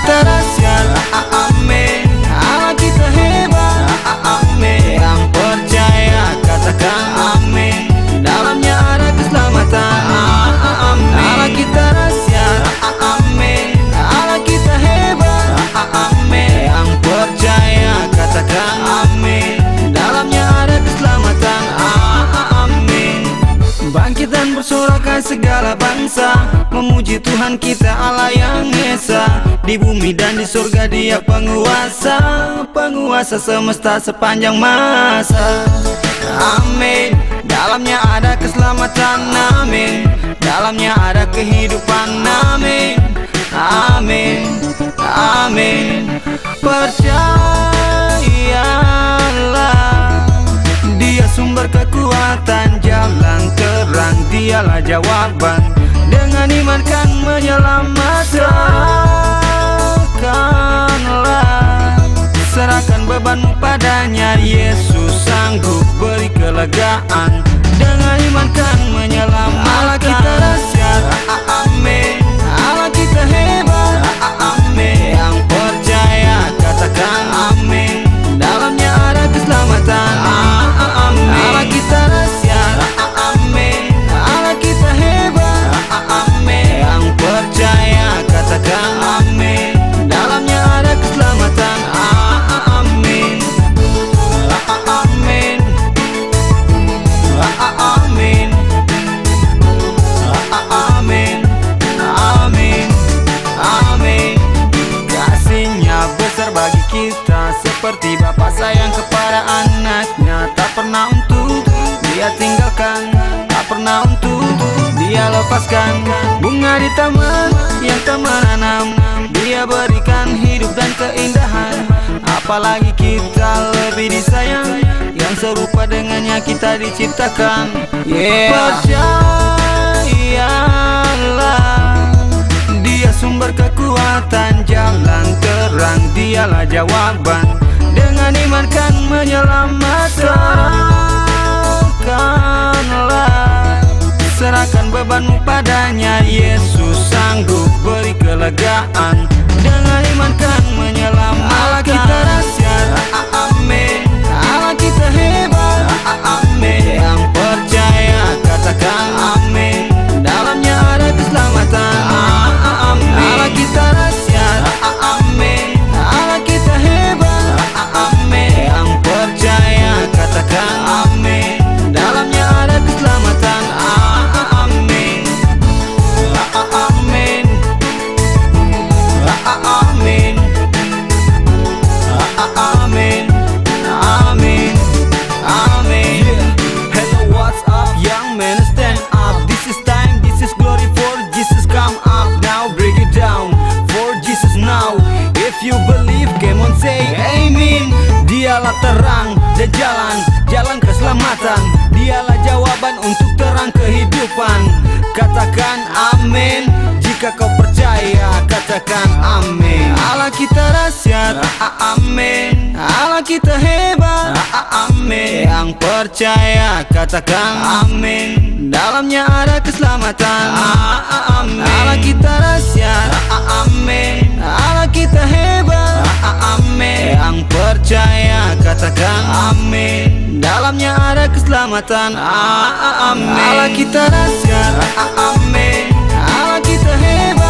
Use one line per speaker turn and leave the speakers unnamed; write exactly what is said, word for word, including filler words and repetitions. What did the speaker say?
kita dahsyat, amin. Allah kita hebat, amin. Yang percaya katakan amin. Dalamnya ada keselamatan, amin. Allah kita dahsyat, amin. Allah kita hebat, amin. Yang percaya katakan amin. Dalamnya ada keselamatan, amin. Bangkit dan bersorakkan segala bangsa, memuji Tuhan kita Allah yang Esa. Di bumi dan di surga Dia penguasa, penguasa semesta sepanjang masa. Amin. Dalamnya ada keselamatan, amin. Dalamnya ada kehidupan, amin. Amin, amin. Percayalah, Dia sumber kekuatan, jalan terang, Dialah jawaban. Dengan iman kan menyelamatkanlah. Serahkan bebanmu padanya, Yesus sanggup beri kelegaan. Dengan iman kan menyelamatkan. Allah kita dahsyat, amin. Allah kita hebat, amin. Yang percaya katakan amin. Dalamnya ada keselamatan, amin. Allah kita dahsyat, amin. Allah kita hebat, amin. Yang percaya katakan amin. Dalamnya ada keselamatan, amin. Amin. Amin. Amin. Amin. Amin. Kasihnya besar bagi kita, seperti Bapa sayang kepada anaknya. Tak pernah untuk Dia tinggalkan, tak pernah untuk Dia lepaskan. Bunga di taman yang tak menanam, Dia berikan hidup dan keindahan. Apalagi kita lebih disayang, yang serupa dengannya kita diciptakan. Yeah. Percayalah, Dia sumber kekuatan, jalan terang, Dialah jawaban. Dengan iman kan menyelamatkanlah. Serahkan bebanmu padanya, Yesus sanggup beri kelegaan. Dengan iman kan menyelamatkan. Allah kita dahsyat, amin. Allah kita hebat, amin. Yang percaya katakan amin. Dalamnya ada keselamatan, amin. Allah kita dahsyat, amin. Allah kita hebat, amin. Yang percaya katakan amin. Dalamnya ada keselamatan, amin. Amin. Amin. Amin. Amin. Amin. Hello, what's up, young man, stand up. This is time, this is glory for Jesus. Come up now, break it down for Jesus now. If you believe, come on say amen. Dialah terang dan jalan, jalan keselamatan. Dialah jawaban untuk terang kehidupan. Katakan amin. Jika kau percaya, katakan amin. Allah kita dahsyat, amin. Allah kita hebat, amin. Yang percaya katakan amin. Dalamnya ada keselamatan, amin. Allah kita dahsyat, amin. Allah kita hebat, amin. Yang percaya katakan amin. Dalamnya ada keselamatan, amin. Allah kita dahsyat, amin. Allah kita hebat.